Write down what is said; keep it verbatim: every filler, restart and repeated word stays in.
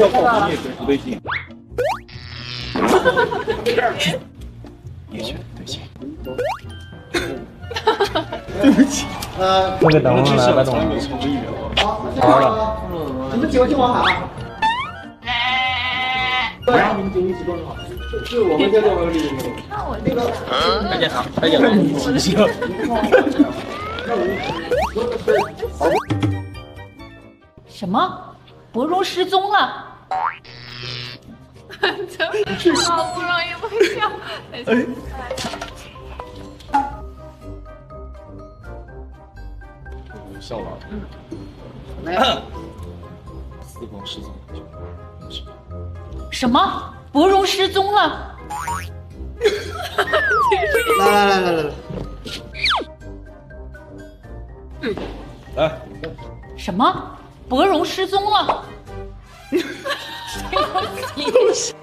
靠谱，你也不对劲。也许对不起。对不起。呃， 这个等会儿来吧，等会儿。 好，好了，你们几个听我喊啊。然后你们经理几个好？是我们这种的礼物。那我这个。 大家好，大家好，你行。 什么？博荣失踪了？ 真好不容易微笑。哎。 笑了。 来。 四方失踪。 什么？博荣失踪了？ 来来来来来来。 来。 什么？博荣失踪了？对不起。